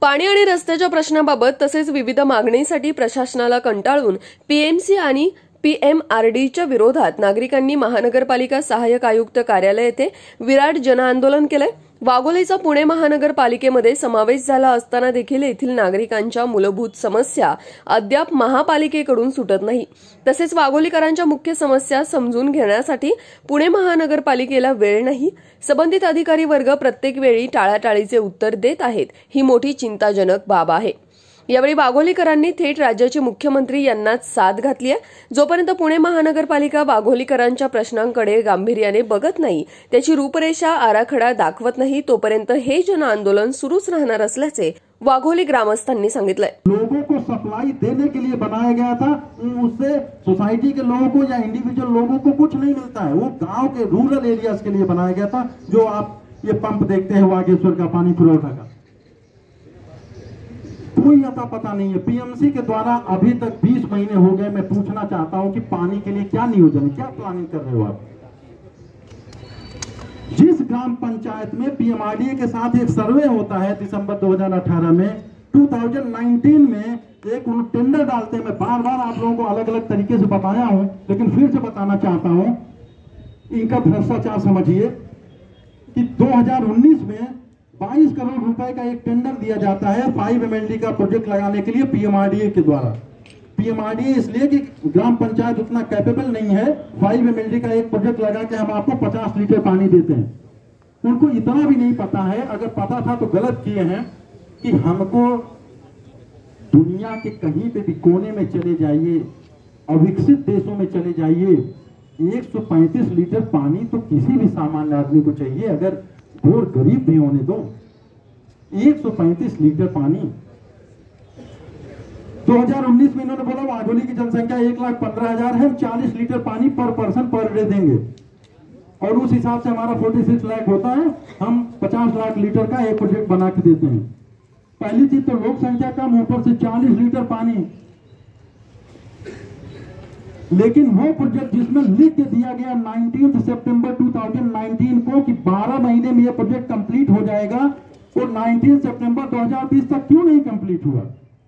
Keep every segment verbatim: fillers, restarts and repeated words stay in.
पाणी आणि रस्त्याच्या प्रश्नाबाबत तसेच विविध मागणीसाठी प्रशासनाला कंटाळून पीएमसी आणि पीएमआरडीच्या विरोधात नागरिकांनी महानगरपालिका सहाय्यक आयुक्त कार्यालय येथे विराट जनआंदोलन केले। वाघोलीचा पुणे महानगरपालिकेमध्ये समावेश झाला असताना देखील येथील नागरिकांच्या मूलभूत समस्या अद्याप महापालिकेकडून सुटत नाही। तसेच वाघोलीकरांच्या मुख्य समस्या समजून घेण्यासाठी पुणे महानगरपालिकेला वेळ नाही। संबंधित अधिकारी वर्ग प्रत्येक वेळी टाळाटाळीचे उत्तर देत आहेत, ही मोठी चिंताजनक बाब आहे। यावेळी वाघोलीकरांनी थेट राज्याचे मुख्यमंत्री यांनाच साथ घातली आहे। जोपर्यंत पुणे महानगरपालिका वाघोलीकरांच्या प्रश्नांकडे गांभीर्याने बघत नाही, त्याची रूपरेषा आराखडा दाखवत नाही, तोपर्यंत हे जनआंदोलन सुरूच राहणार असल्याचे वाघोली ग्रामस्थांनी सांगितलंय। लोगों को सप्लाई देने के लिए बनाया गया था, उससे सोसाइटी के लोगों को या इंडिविजुअल लोगों को कुछ नहीं मिलता है। वो गांव के रूरल एरियाज के लिए बनाया गया था। जो आप ये पंप देखते हैं वागेश्वर का पानी पुरवठा का, कोई अता पता नहीं है। पीएमसी के द्वारा अभी तक बीस महीने हो गए। मैं पूछना चाहता हूं कि पानी के लिए क्या नियोजन है, क्या प्लानिंग कर रहे हो आप? जिस ग्राम पंचायत में पीएमआरडीए के साथ एक सर्वे होता है दिसंबर दो हज़ार अठारह में, दो हज़ार उन्नीस में एक उन टेंडर डालते हैं। मैं बार बार आप लोगों को अलग अलग तरीके से बताया हूं, लेकिन फिर से बताना चाहता हूं, इनका भ्रष्टाचार समझिए कि दो हज़ार उन्नीस में बाईस करोड़ रुपए का एक टेंडर दिया जाता है फाइव एमएलडी का प्रोजेक्ट लगाने के लिए पीएमआरडीए के द्वारा। पीएमआरडीए इसलिए कि ग्राम पंचायत उतना कैपेबल नहीं है। फाइव एमएलडी का एक प्रोजेक्ट लगा के हम आपको पचास लीटर पानी देते हैं। उनको इतना भी नहीं पता है, अगर पता था तो गलत किए हैं, कि हमको दुनिया के कहीं पे भी कोने में चले जाइए, अविकसित देशों में चले जाइए, एक सौ पैंतीस लीटर पानी तो किसी भी सामान्य आदमी को चाहिए, अगर और गरीब भी होने दो। एक सौ पैंतीस लीटर पानी दो हज़ार उन्नीस में इन्होंने बोला वाघोली की जनसंख्या एक लाख पंद्रह हजार है, हम चालीस लीटर पानी पर पर्सन पर डे देंगे, और उस हिसाब से हमारा छियालीस लाख होता है। हम पचास लाख लीटर का एक प्रोजेक्ट बना के देते हैं। पहली चीज तो लोक संख्या कम, ऊपर से चालीस लीटर पानी। लेकिन वो प्रोजेक्ट जिसमें लिख के दिया गया उन्नीस सितंबर दो हज़ार उन्नीस को कि बारह महीने में ये प्रोजेक्ट कंप्लीट हो जाएगा, और उन्नीस सितंबर दो हज़ार बीस तक क्यों नहीं कंप्लीट हुआ?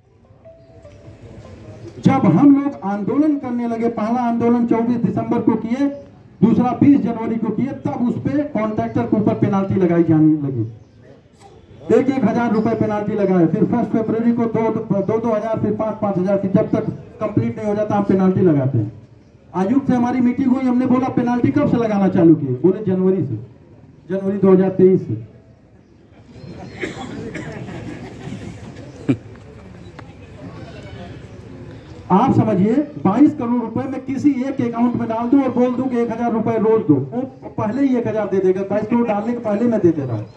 जब हम लोग आंदोलन करने लगे, पहला आंदोलन चौबीस दिसंबर को किए, दूसरा बीस जनवरी को किए, तब उस पे कॉन्ट्रैक्टर के ऊपर पेनाल्टी लगाई जाने लगी। एक एक हजार रुपए पेनाल्टी लगाए। फिर फर्स्ट फरवरी को दो दो दो हजार फिर पांच पांच हजार की, जब तक कंप्लीट नहीं हो जाता हम पेनाल्टी लगाते हैं। आयुक्त से हमारी मीटिंग हुई, हमने बोला पेनाल्टी कब से लगाना चालू किए? बोले जनवरी से, जनवरी दो हज़ार तेईस से। आप समझिए बाईस करोड़ रुपए में किसी एक अकाउंट में डाल दूं और बोल दूं कि एक हजार रुपए रोज दो, वो पहले ही एक हजार दे देगा। बाईस करोड़ डालने के पहले मैं दे दे रहा हूं।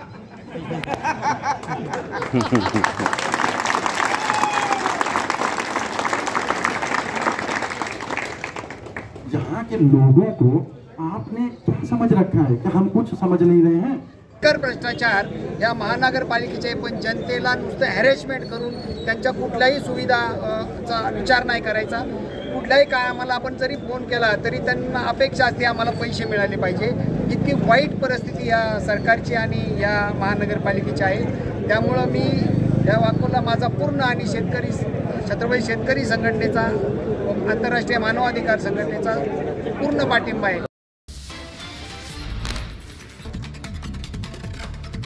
यहाँ के लोगों को आपने क्या समझ रखा है कि हम कुछ समझ नहीं रहे हैं? कर भ्रष्टाचार या महानगरपालिकेचे पण जनतेला नुसतं हॅरेसमेंट करून त्यांच्या कुठल्याही सुविधाचा विचार नाही करायचा। कुठल्याही कामाला आपण जरी फोन केला तरी त्यांना अपेक्षा असते आम्हाला पैसे मिळाले पाहिजे। इतकी वाईट परिस्थिती या सरकारची आणि या महानगरपालिकेची आहे। त्यामुळे मी या वाकोला माझा पूर्ण आणि शेतकरी छत्रपती शेतकरी संघटनेचा, आंतरराष्ट्रीय मानवाधिकार संघटनेचा पूर्ण पाठिंबा आहे।